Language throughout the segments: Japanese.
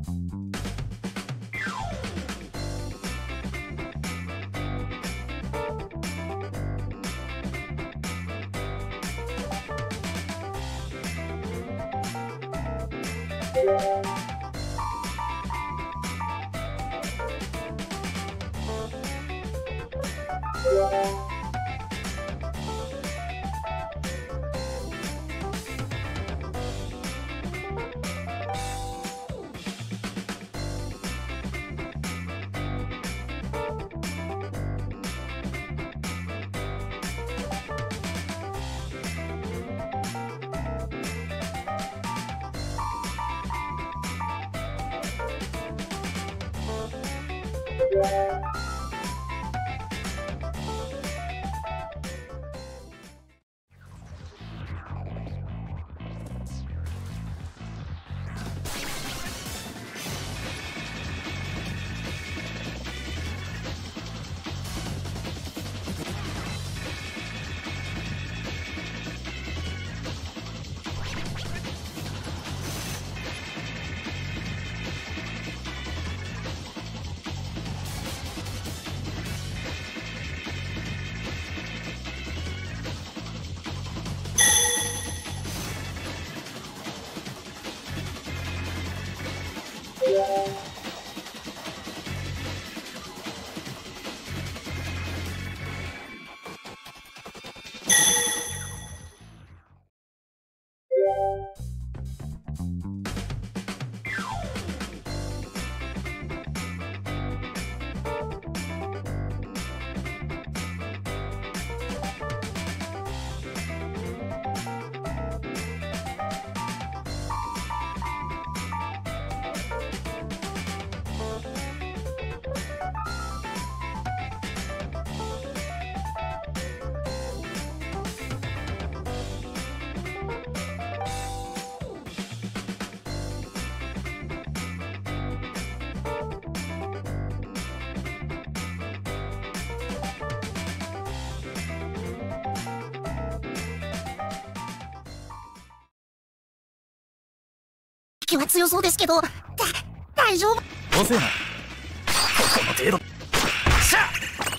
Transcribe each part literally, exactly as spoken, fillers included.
敵は強そうですけど、だ大丈夫。 遅えな。ここの程度。しゃっ。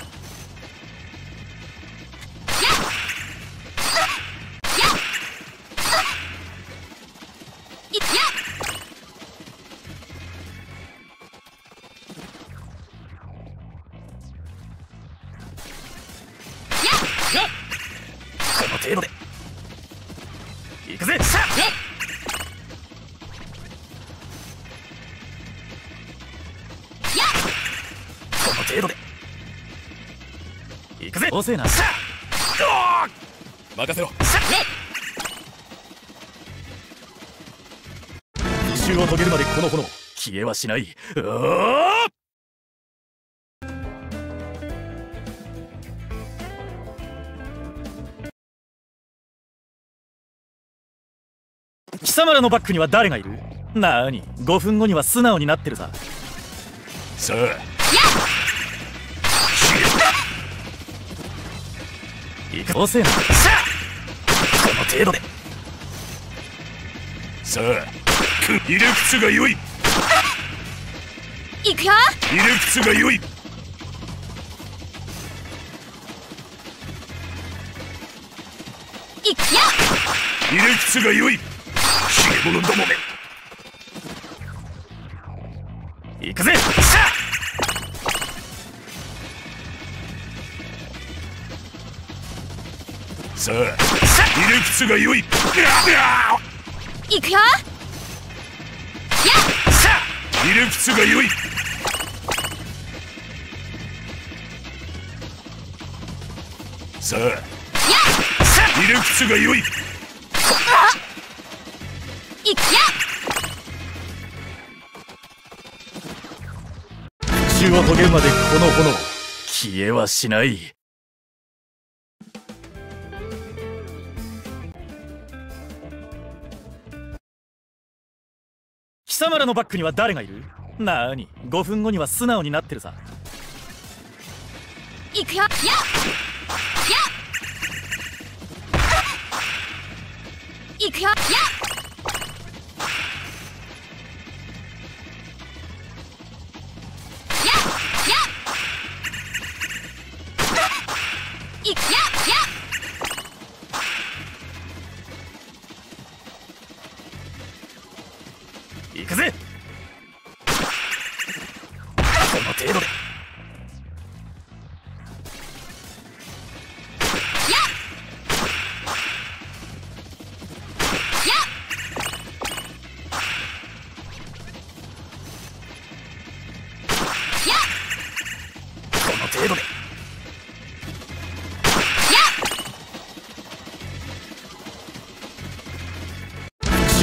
この程度で行くぜ。しゃっ。この程度で行くぜ。遅えな。しゃっ。任せろ。しゃっ。復讐を遂げるまでこの炎消えはしない。うおー！貴様らのバックには誰がいる？なーに、ごふんごには素直になってるさ。さあ、行く。遅えな。さあ、この程度で。さあ、入れ口が良い。 行くよ。 入れ口が良い。 行くよ。 入れ口が良い。ひげ者どもめ。行くぜ。しゃっ。さあ、入れ口が良い。 行くよ。 さあ、入れ口が良い。さあ、さあ、入れ口が良い。 行くよ。 復讐を遂げるまでこの炎消えはしない。貴様らのバックには誰がいる？なーに、ごふんごには素直になってるさ。 行くよ。やっ行くよ。やっ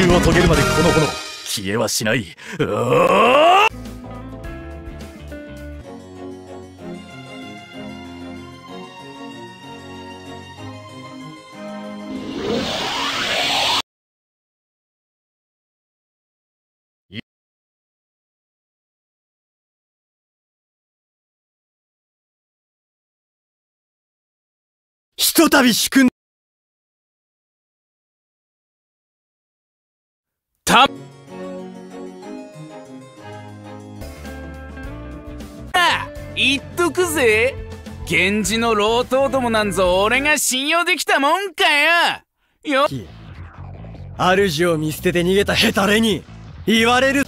讐を遂げるまでこの炎消えはしない。うおーひとたび主君た言っとくぜ、源氏の老頭どもなんぞ俺が信用できたもんかよ。よ主を見捨てて逃げたヘタレに言われる。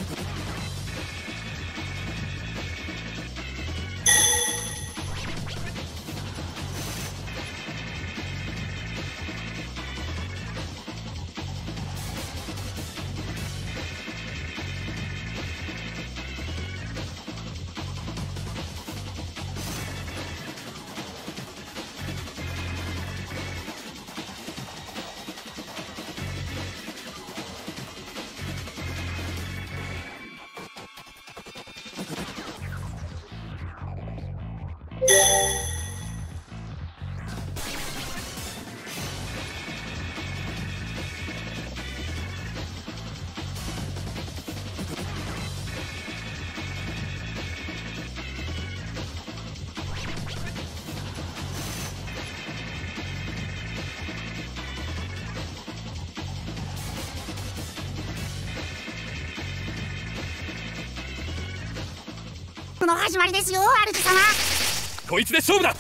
の始まりですよ、主様。 こいつで勝負だ。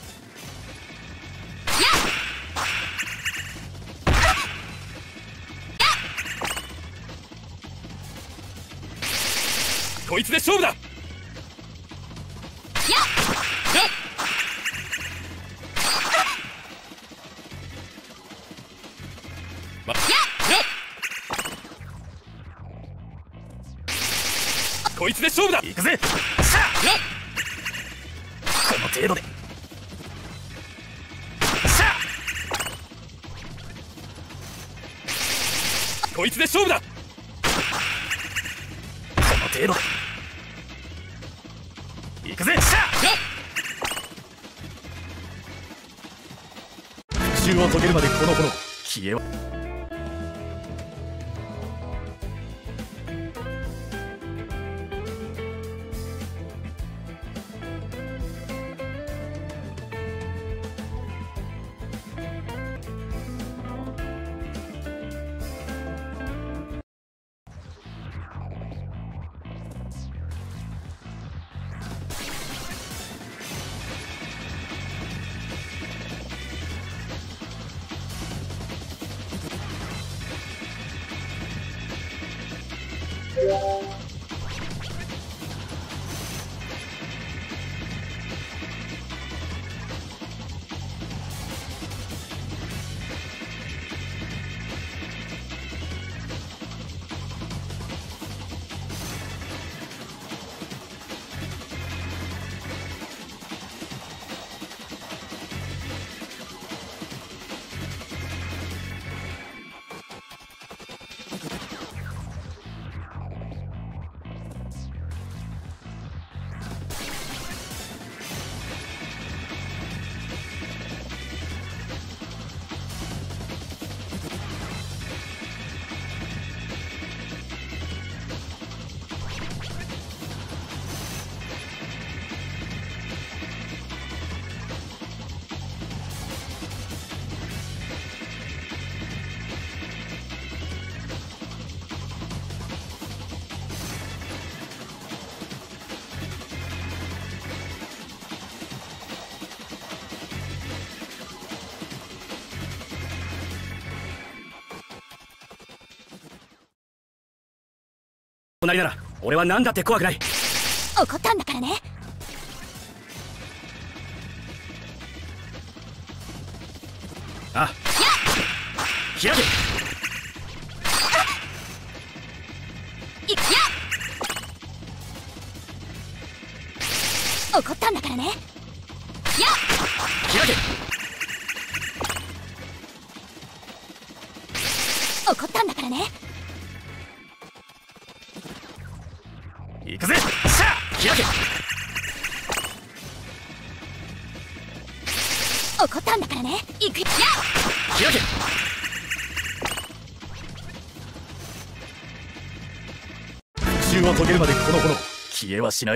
こいつで勝負だ。こいつで勝負だ。行くぜ。この程度で。こいつで勝負だ。この程度で。行くぜ。復讐を遂げるまでこの炎消えは。 隣なら俺は何だって怖くない。 怒ったんだからね。 あ、開け。 いや怒ったんだからね。や開け。 怒ったんだからね。 行くぜ。さあ開け。 怒ったんだからね。行くよ。 開け。復讐を遂げるまでこの炎消えはしない。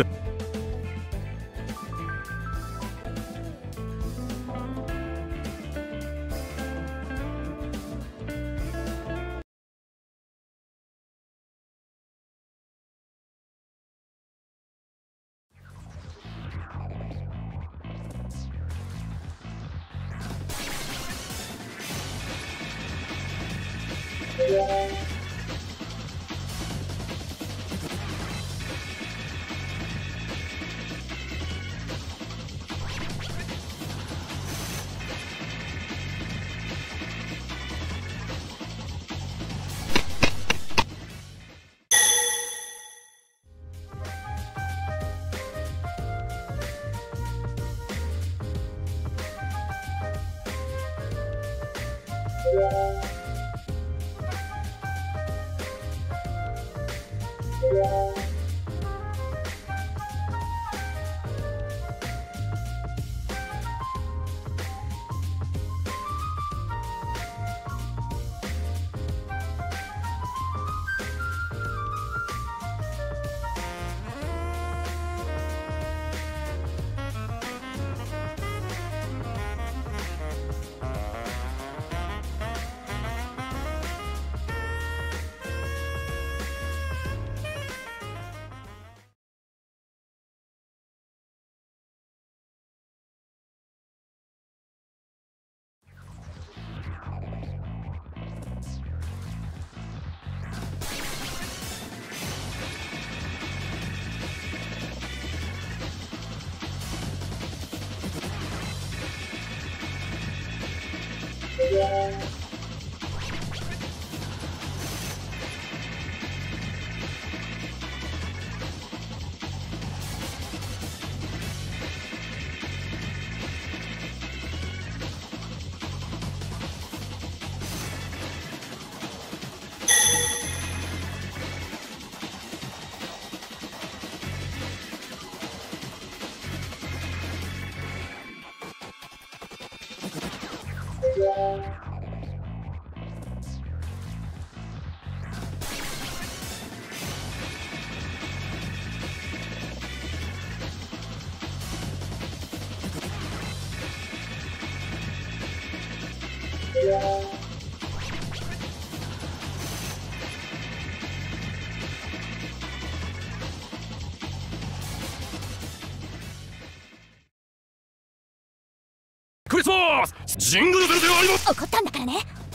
クリスマスジングルベルではあります。 怒ったんだからね。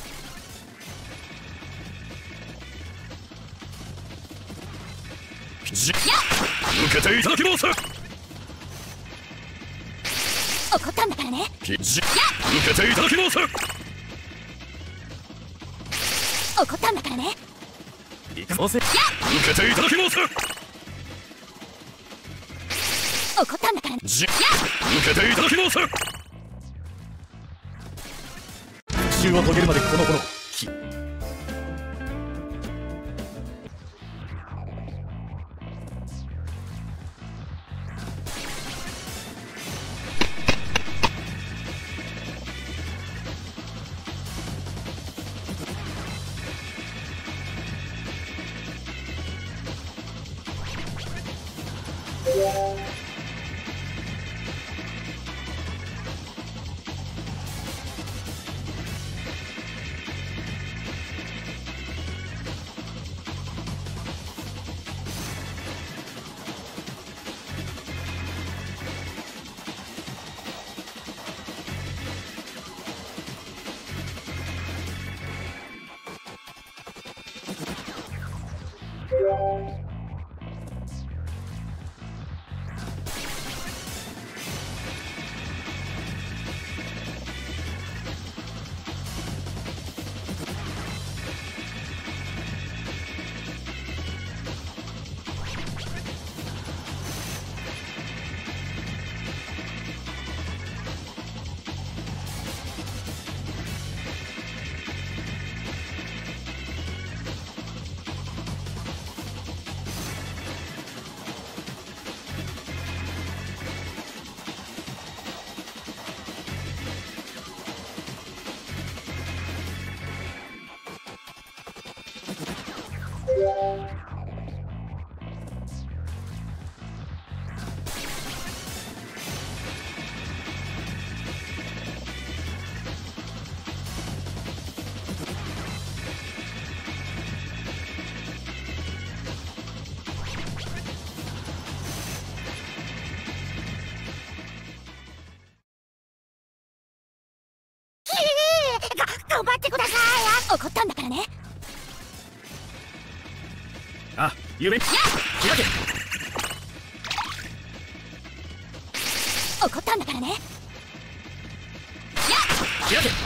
じ受けていただきます。 怒ったんだからね。 じ受けていただきます。 怒ったんだからね。 行くぞせ受けていただきます。 怒ったんだからね。 じ受けていただきます。復讐を遂げるまでこの炎き頑張ってください。怒ったんだからね。 あ、夢開け。 怒ったんだからね。 開け。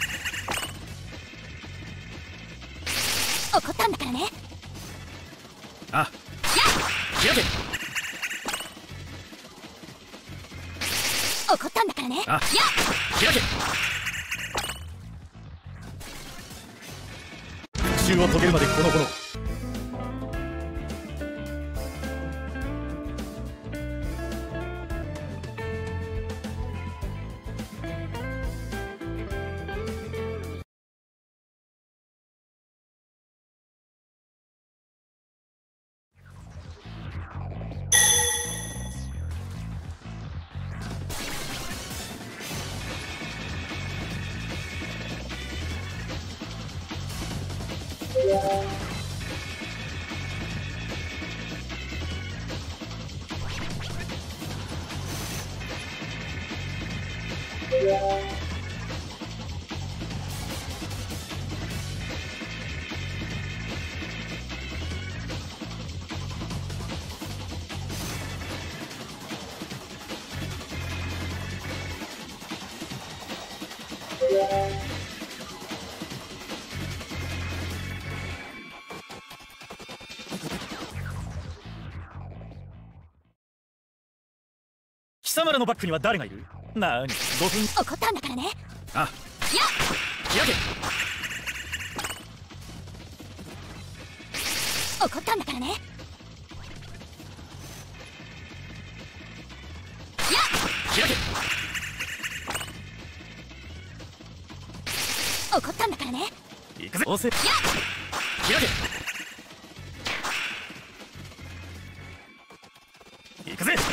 怒ったんだからね。 あ、開け。 怒ったんだからね。 あ、開け。復讐を遂げるまでこの頃。貴様らのバックには誰がいる？なーに、ごふん。 怒ったんだからね。 あ、開け。 怒ったんだからね。 開け。 怒ったんだからね。 行くぜ。押せ。開け。行くぜ。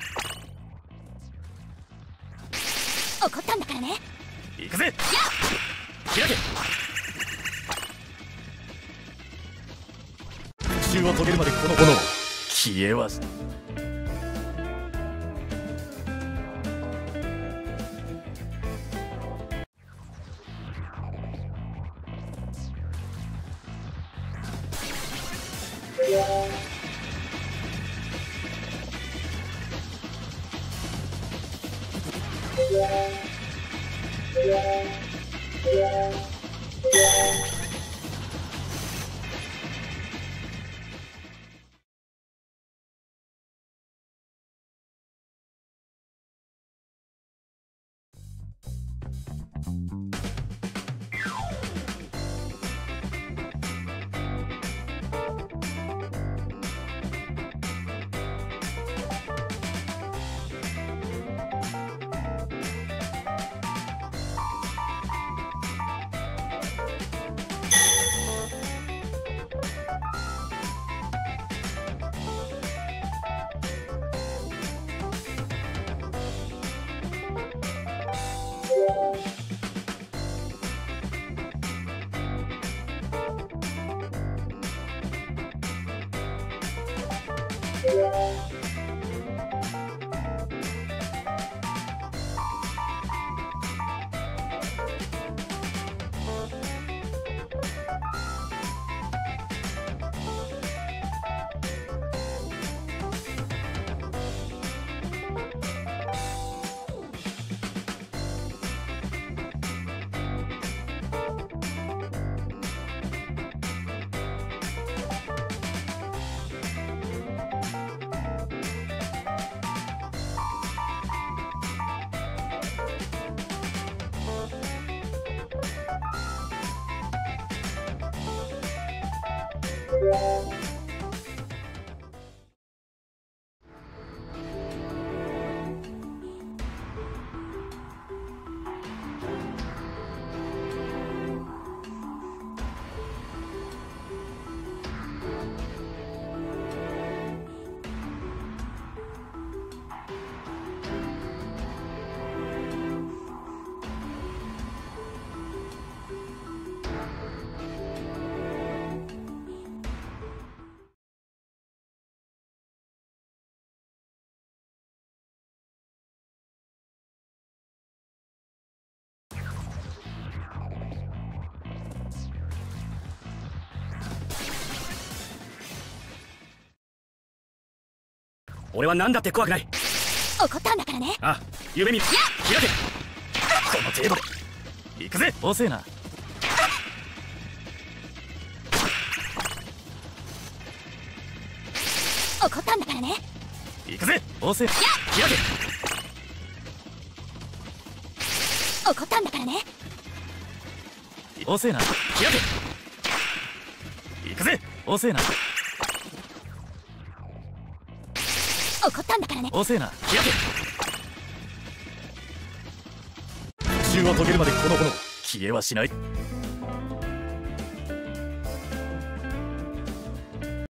怒ったんだからね。 行くぜ。開け。復讐を遂げるまでこの炎消えはし。 俺は何だって怖くない。 怒ったんだからね。 あ、夢見開け。 この程度で行くぜ。遅えな。 怒ったんだからね。 行くぜ。遅えな。開け。 怒ったんだからね。 遅えな。開け。行くぜ。遅えな。 怒ったんだからね。 遅えな。開け。復讐を遂げるまでこの炎消えはしない。